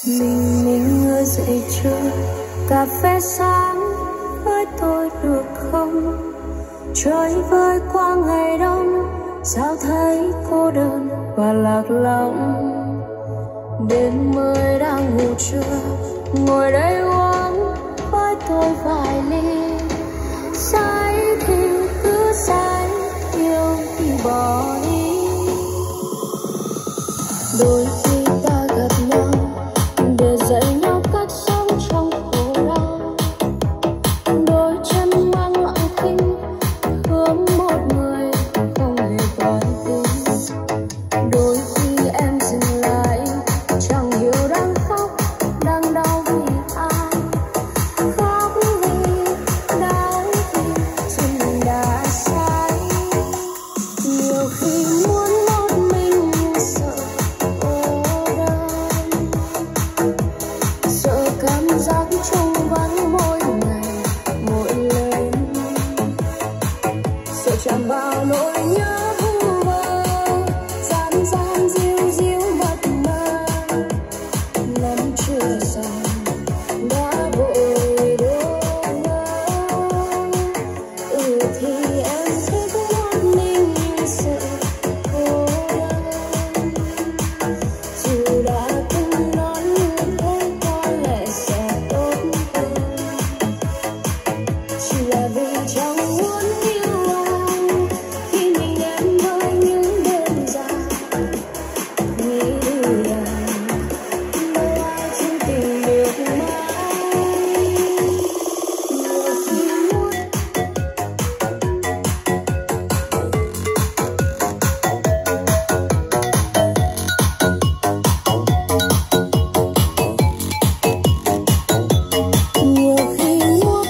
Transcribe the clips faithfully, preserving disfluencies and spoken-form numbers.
Mình mình ngồi dậy trưa cà phê sáng với tôi được không? Chơi với qua ngày đông sao thấy cô đơn và lạc lõng. Đêm mới đang ngủ trưa ngồi đây uống với tôi vài ly. Say thì cứ say, yêu thì bỏ đi. Đôi khi ta gặp nhau để dạy nhau cách sống trong khổ đau. Đôi chân mang lặng thinh hướng một người không hề quan tâm. Đôi khi em dừng lại chẳng hiểu đang khóc đang đau vì ai. Khóc vì đau vì chính mình đã sai. Nhiều khi muốn một mình sợ cô đơn, sợ cảm giác trống vắng mỗi ngày mỗi lần, sợ chạm vào nỗi nhớ vu vơ gian gian díu díu mập mờ. Năm chưa xong đã vội đổ ngỡ. Ừ thì em thích một mình sợ cô đơn. Dù đã từng nói như thế có lẽ sẽ tốt hơn. Chỉ là vì chẳng muốn yêu anh khi mình em với những đêm dài. Nghĩ rằng nơi ai chưa tìm được mãi. Nhiều khi muốn nhiều khi muốn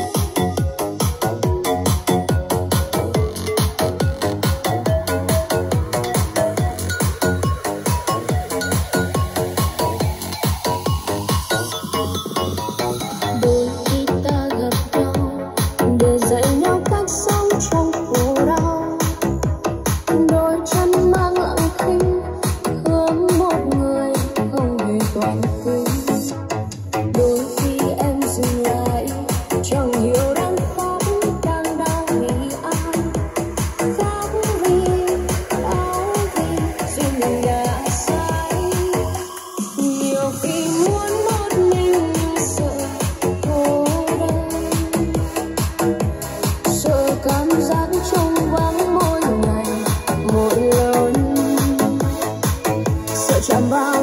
đôi khi ta gặp nhau để dạy nhau cách sống trong khổ đau. Đôi chân mang lặng thinh hướng một người không hề toàn tính. Đôi khi em dừng lại chẳng hiểu đang khóc đang đau vì ai. Khóc vì đau vì duyên mình đã sai. Nhiều khi muốn một mình sợ cô đơn, sợ cảm giác trống vắng mỗi ngày mỗi lần, sợ chạm vào